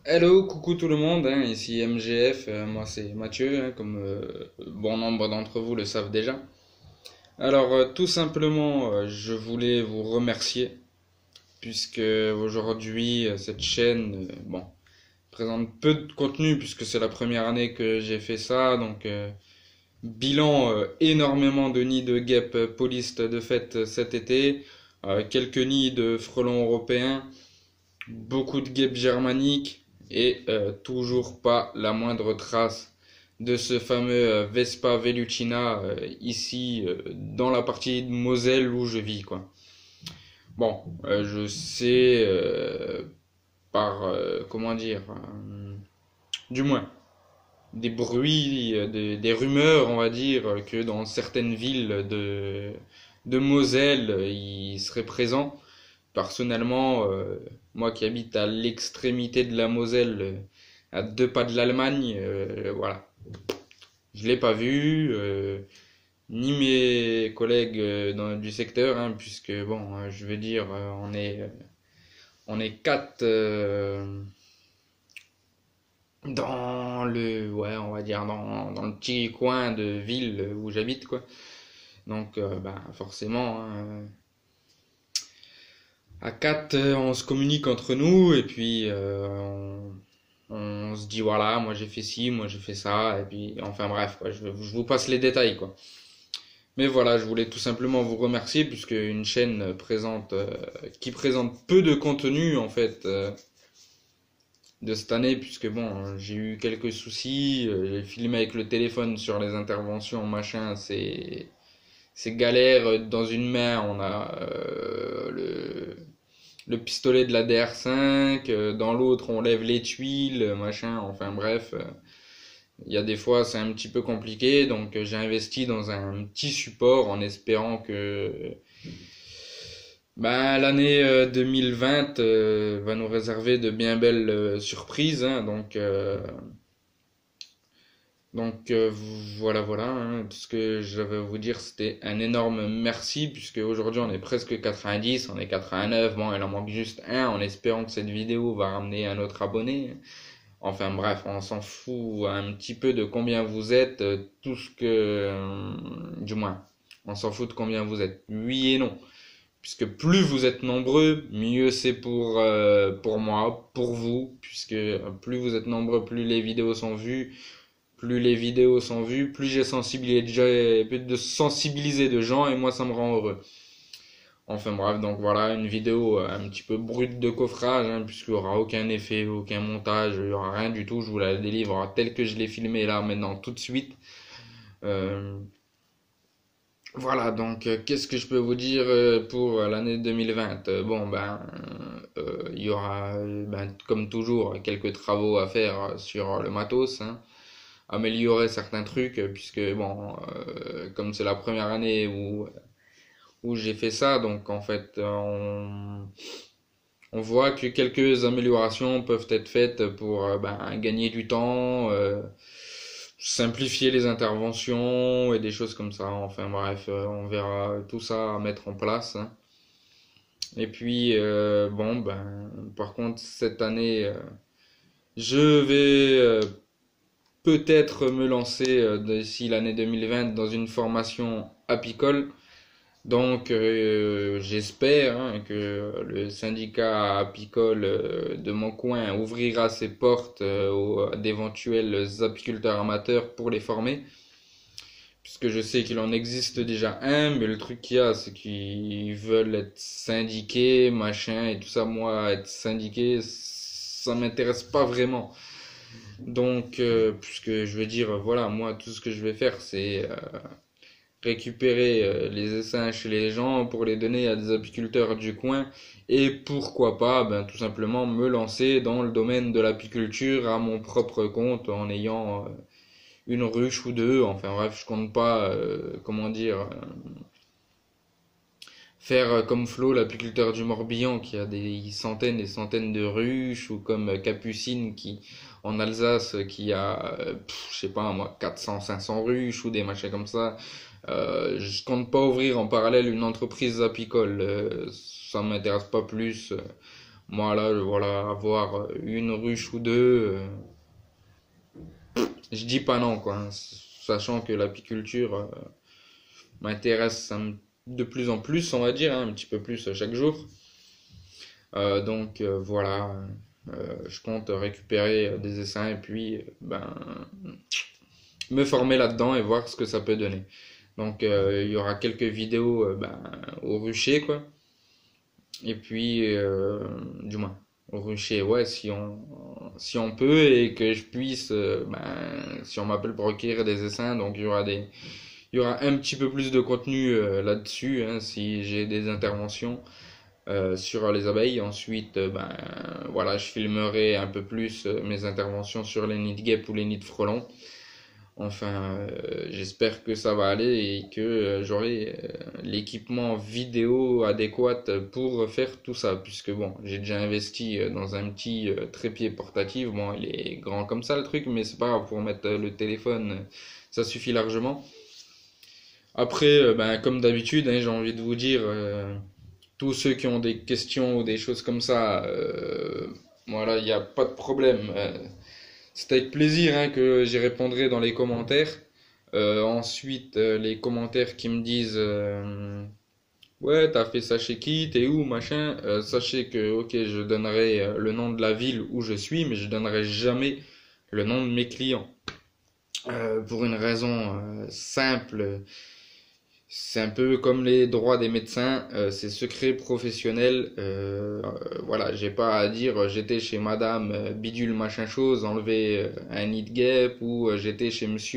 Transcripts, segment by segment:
Hello, coucou tout le monde, ici MGF, moi c'est Mathieu, comme bon nombre d'entre vous le savent déjà. Alors tout simplement, je voulais vous remercier, puisque aujourd'hui cette chaîne, bon, présente peu de contenu, puisque c'est la première année que j'ai fait ça, donc bilan, énormément de nids de guêpes polistes de fête cet été, quelques nids de frelons européens, beaucoup de guêpes germaniques et toujours pas la moindre trace de ce fameux Vespa Velutina ici dans la partie de Moselle où je vis quoi. Bon, je sais par comment dire, du moins des bruits, des rumeurs, on va dire, que dans certaines villes de Moselle, il serait présent. Personnellement, moi qui habite à l'extrémité de la Moselle, à 2 pas de l'Allemagne, voilà. Je l'ai pas vu, ni mes collègues du secteur, puisque bon, je veux dire, on est quatre dans le, ouais, on va dire dans le petit coin de ville où j'habite, quoi. Donc, bah, forcément, à 4, on se communique entre nous et puis on se dit voilà, moi j'ai fait ci, moi j'ai fait ça, et puis enfin bref, quoi, je vous passe les détails quoi. Mais voilà, je voulais tout simplement vous remercier puisque une chaîne qui présente peu de contenu en fait de cette année, puisque bon, j'ai eu quelques soucis, j'ai filmé avec le téléphone sur les interventions, machin, c'est galère. Dans une main, on a le pistolet de la DR5, dans l'autre on lève les tuiles, machin, enfin bref, il y a des fois c'est un petit peu compliqué, donc j'ai investi dans un petit support en espérant que ben, l'année 2020 va nous réserver de bien belles surprises, donc voilà, voilà, tout ce que j'avais à vous dire, c'était un énorme merci, puisque aujourd'hui on est presque 90, on est 89, bon, il en manque juste un, en espérant que cette vidéo va ramener un autre abonné. Enfin bref, on s'en fout un petit peu de combien vous êtes, tout ce que... du moins, on s'en fout de combien vous êtes. Oui et non. Puisque plus vous êtes nombreux, mieux c'est pour moi, pour vous, puisque plus vous êtes nombreux, plus les vidéos sont vues, plus j'ai sensibilisé de gens et moi ça me rend heureux. Enfin bref, donc voilà, une vidéo un petit peu brute de coffrage, puisqu'il n'y aura aucun effet, aucun montage, il n'y aura rien du tout, je vous la délivre telle que je l'ai filmée là maintenant tout de suite. Euh, voilà, donc qu'est-ce que je peux vous dire pour l'année 2020? Bon, ben, il y aura, ben, comme toujours, quelques travaux à faire sur le matos, améliorer certains trucs, puisque bon, comme c'est la première année où j'ai fait ça, donc en fait, on voit que quelques améliorations peuvent être faites pour ben, gagner du temps, simplifier les interventions et des choses comme ça. Enfin bref, on verra tout ça à mettre en place. Et puis, bon, ben, par contre, cette année, je vais peut-être me lancer d'ici l'année 2020 dans une formation apicole. Donc, j'espère que le syndicat apicole de mon coin ouvrira ses portes à d'éventuels apiculteurs amateurs pour les former. Puisque je sais qu'il en existe déjà un, mais le truc qu'il y a, c'est qu'ils veulent être syndiqués, machin, et tout ça. Moi, être syndiqué, ça m'intéresse pas vraiment. Donc, puisque je veux dire, voilà, moi, tout ce que je vais faire, c'est récupérer les essaims chez les gens pour les donner à des apiculteurs du coin et pourquoi pas ben, tout simplement me lancer dans le domaine de l'apiculture à mon propre compte en ayant une ruche ou deux. Enfin bref, je compte pas comment dire faire comme Flo, l'apiculteur du Morbihan qui a des centaines et centaines de ruches, ou comme Capucine qui en Alsace qui a je sais pas moi 400 500 ruches ou des machins comme ça. Je compte pas ouvrir en parallèle une entreprise apicole, ça m'intéresse pas plus. Moi là, voilà, avoir une ruche ou deux, je dis pas non, quoi, hein, sachant que l'apiculture m'intéresse de plus en plus, on va dire, hein, un petit peu plus chaque jour. Donc voilà, je compte récupérer des essaims et puis ben, me former là-dedans et voir ce que ça peut donner. Donc il y aura quelques vidéos ben, au rucher, quoi. Et puis, du moins, au rucher, ouais, si on peut et que je puisse, ben, si on m'appelle pour requérir des essaims, donc il y aura un petit peu plus de contenu là-dessus, hein, si j'ai des interventions sur les abeilles. Ensuite, ben, voilà, je filmerai un peu plus mes interventions sur les nids de guêpes ou les nids de frelons. Enfin, j'espère que ça va aller et que j'aurai l'équipement vidéo adéquat pour faire tout ça. Puisque bon, j'ai déjà investi dans un petit trépied portatif. Bon, il est grand comme ça le truc, mais c'est pas grave, pour mettre le téléphone, ça suffit largement. Après, ben, comme d'habitude, hein, j'ai envie de vous dire, tous ceux qui ont des questions ou des choses comme ça, voilà, il n'y a pas de problème. C'est avec plaisir hein, que j'y répondrai dans les commentaires. Ensuite, les commentaires qui me disent ouais, t'as fait ça chez qui, t'es où, machin. Sachez que, ok, je donnerai le nom de la ville où je suis, mais je donnerai jamais le nom de mes clients. Pour une raison simple, c'est un peu comme les droits des médecins, c'est secret professionnel. Voilà, j'ai pas à dire j'étais chez Madame Bidule machin chose, enlever un nid de guêpe, ou j'étais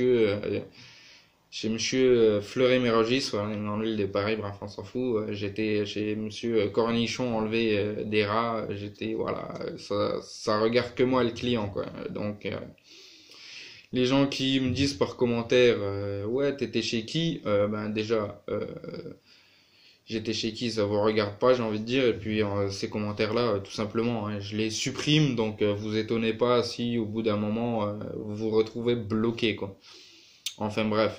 chez Monsieur Fleury-Mérogis, voilà, enlever des pareils, bref, on s'en fout. J'étais chez Monsieur Cornichon, enlever des rats. J'étais, voilà, ça regarde que moi le client, quoi. Donc les gens qui me disent par commentaire ouais t'étais chez qui ben déjà j'étais chez qui ça vous regarde pas j'ai envie de dire et puis ces commentaires là tout simplement hein, je les supprime donc vous étonnez pas si au bout d'un moment vous vous retrouvez bloqué quoi. Enfin bref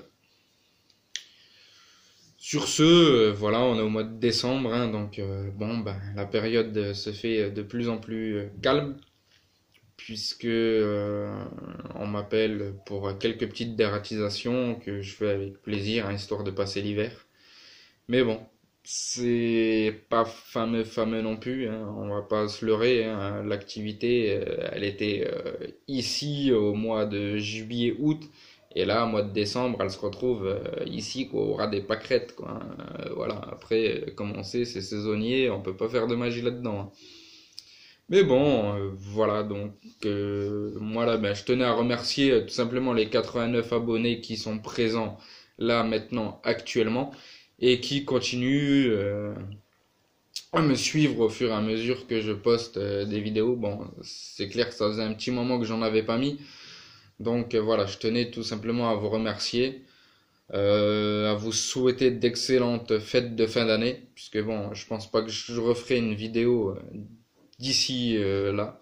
sur ce voilà on est au mois de décembre hein, donc bon ben la période se fait de plus en plus calme puisque on m'appelle pour quelques petites dératisations que je fais avec plaisir, hein, histoire de passer l'hiver. Mais bon, c'est pas fameux non plus, hein, on va pas se leurrer, hein, l'activité, elle était ici au mois de juillet-août, et là, au mois de décembre, elle se retrouve ici, quoi, au ras des pâquerettes, quoi, hein. Voilà, après, comme on sait, c'est saisonnier, on peut pas faire de magie là-dedans, hein. Mais bon, voilà, donc moi là, ben, je tenais à remercier tout simplement les 89 abonnés qui sont présents là maintenant actuellement et qui continuent à me suivre au fur et à mesure que je poste des vidéos. Bon, c'est clair que ça faisait un petit moment que j'en avais pas mis, donc voilà, je tenais tout simplement à vous remercier, à vous souhaiter d'excellentes fêtes de fin d'année, puisque bon, je pense pas que je referai une vidéo d'ici là.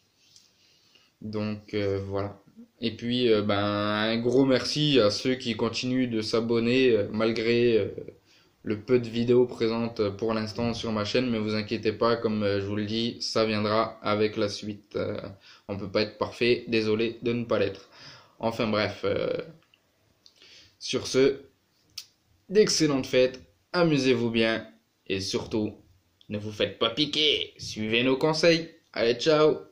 Donc voilà. Et puis ben un gros merci à ceux qui continuent de s'abonner malgré le peu de vidéos présentes pour l'instant sur ma chaîne, mais vous inquiétez pas, comme je vous le dis, ça viendra avec la suite. On peut pas être parfait, désolé de ne pas l'être. Enfin bref, sur ce, d'excellentes fêtes, amusez-vous bien et surtout, ne vous faites pas piquer, suivez nos conseils. Allez, ciao!